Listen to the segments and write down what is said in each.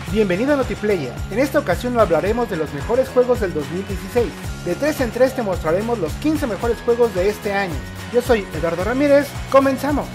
Bienvenido a Notiplayer. En esta ocasión hablaremos de los mejores juegos del 2016. De 3 en 3 te mostraremos los 15 mejores juegos de este año. Yo soy Eduardo Ramírez, comenzamos.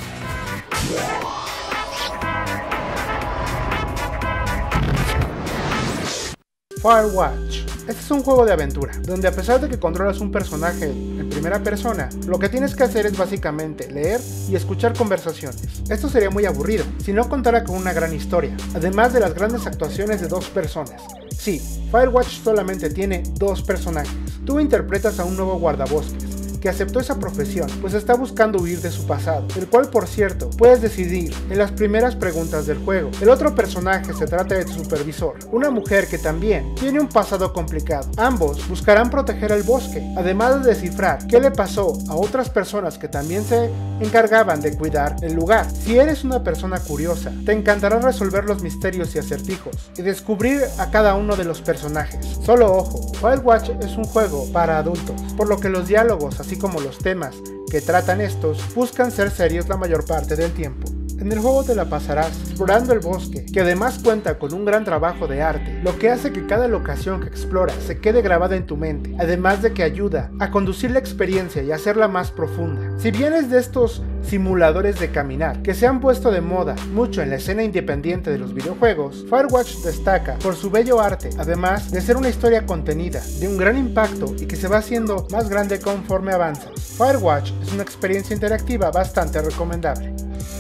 Firewatch. Este es un juego de aventura, donde a pesar de que controlas un personaje en primera persona, lo que tienes que hacer es básicamente leer y escuchar conversaciones. Esto sería muy aburrido, si no contara con una gran historia, además de las grandes actuaciones de dos personas. Sí, Firewatch solamente tiene dos personajes. Tú interpretas a un nuevo guardabosques, que aceptó esa profesión, pues está buscando huir de su pasado, el cual por cierto, puedes decidir en las primeras preguntas del juego. El otro personaje se trata de tu supervisor, una mujer que también tiene un pasado complicado. Ambos buscarán proteger el bosque, además de descifrar qué le pasó a otras personas que también se encargaban de cuidar el lugar. Si eres una persona curiosa, te encantará resolver los misterios y acertijos, y descubrir a cada uno de los personajes. Solo ojo, Firewatch es un juego para adultos, por lo que los diálogos, así como los temas que tratan estos, buscan ser serios la mayor parte del tiempo. En el juego te la pasarás explorando el bosque, que además cuenta con un gran trabajo de arte, lo que hace que cada locación que exploras se quede grabada en tu mente, además de que ayuda a conducir la experiencia y hacerla más profunda. Si vienes de estos simuladores de caminar que se han puesto de moda mucho en la escena independiente de los videojuegos, Firewatch destaca por su bello arte, además de ser una historia contenida, de un gran impacto y que se va haciendo más grande conforme avanzas. Firewatch es una experiencia interactiva bastante recomendable.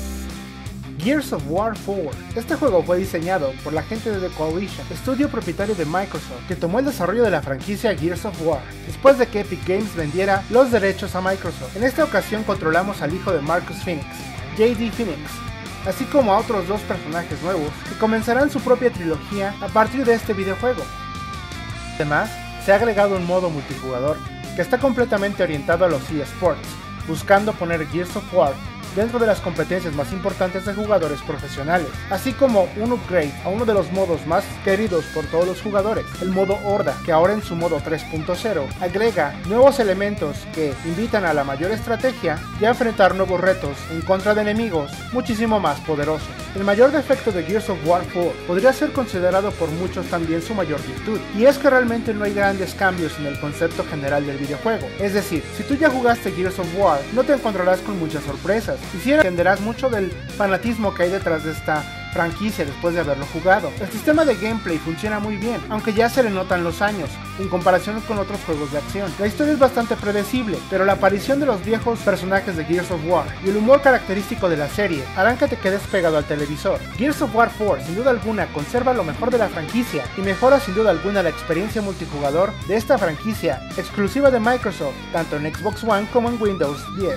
Gears of War 4. Este juego fue diseñado por la gente de The Coalition, estudio propietario de Microsoft, que tomó el desarrollo de la franquicia Gears of War, después de que Epic Games vendiera los derechos a Microsoft. En esta ocasión controlamos al hijo de Marcus Phoenix, JD Phoenix, así como a otros dos personajes nuevos, que comenzarán su propia trilogía a partir de este videojuego. Además, se ha agregado un modo multijugador, que está completamente orientado a los eSports, buscando poner Gears of War dentro de las competencias más importantes de jugadores profesionales, así como un upgrade a uno de los modos más queridos por todos los jugadores, el modo Horda, que ahora en su modo 3.0 agrega nuevos elementos que invitan a la mayor estrategia y a enfrentar nuevos retos en contra de enemigos muchísimo más poderosos. El mayor defecto de Gears of War 4 podría ser considerado por muchos también su mayor virtud, y es que realmente no hay grandes cambios en el concepto general del videojuego. Es decir, si tú ya jugaste Gears of War, no te encontrarás con muchas sorpresas, y si entenderás mucho del fanatismo que hay detrás de esta franquicia después de haberlo jugado. El sistema de gameplay funciona muy bien, aunque ya se le notan los años, en comparación con otros juegos de acción. La historia es bastante predecible, pero la aparición de los viejos personajes de Gears of War y el humor característico de la serie harán que te quedes pegado al televisor. Gears of War 4 sin duda alguna conserva lo mejor de la franquicia y mejora sin duda alguna la experiencia multijugador de esta franquicia exclusiva de Microsoft, tanto en Xbox One como en Windows 10.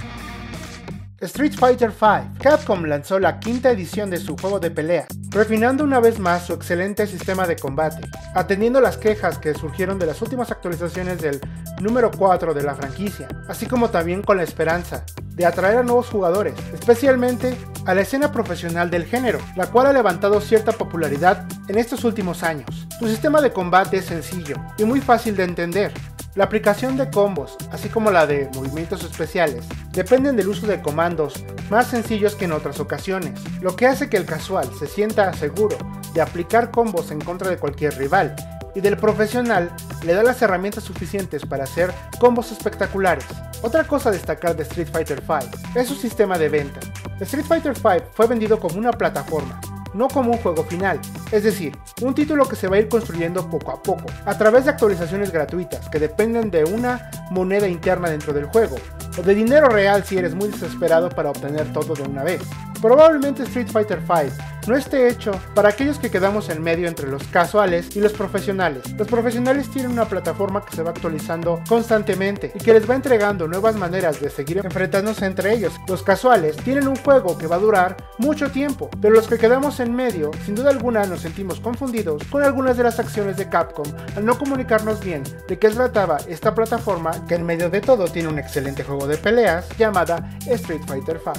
Street Fighter V. Capcom lanzó la quinta edición de su juego de pelea, refinando una vez más su excelente sistema de combate, atendiendo las quejas que surgieron de las últimas actualizaciones del número 4 de la franquicia, así como también con la esperanza de atraer a nuevos jugadores, especialmente a la escena profesional del género, la cual ha levantado cierta popularidad en estos últimos años. Su sistema de combate es sencillo y muy fácil de entender. La aplicación de combos, así como la de movimientos especiales, dependen del uso de comandos más sencillos que en otras ocasiones, lo que hace que el casual se sienta seguro de aplicar combos en contra de cualquier rival, y del profesional le da las herramientas suficientes para hacer combos espectaculares. Otra cosa a destacar de Street Fighter V es su sistema de venta. Street Fighter V fue vendido como una plataforma, no como un juego final, es decir, un título que se va a ir construyendo poco a poco, a través de actualizaciones gratuitas que dependen de una moneda interna dentro del juego, o de dinero real si eres muy desesperado para obtener todo de una vez. Probablemente Street Fighter V no esté hecho para aquellos que quedamos en medio entre los casuales y los profesionales. Los profesionales tienen una plataforma que se va actualizando constantemente y que les va entregando nuevas maneras de seguir enfrentándose entre ellos. Los casuales tienen un juego que va a durar mucho tiempo, pero los que quedamos en medio, sin duda alguna nos sentimos confundidos con algunas de las acciones de Capcom al no comunicarnos bien de qué trataba esta plataforma que en medio de todo tiene un excelente juego de peleas llamada Street Fighter V.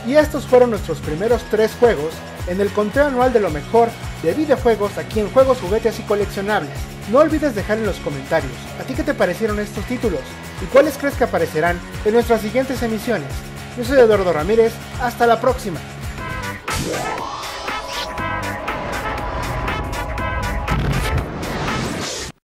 Y estos fueron nuestros primeros 3 juegos en el conteo anual de lo mejor de videojuegos aquí en Juegos, Juguetes y Coleccionables. No olvides dejar en los comentarios a ti qué te parecieron estos títulos y cuáles crees que aparecerán en nuestras siguientes emisiones. Yo soy Eduardo Ramírez, hasta la próxima.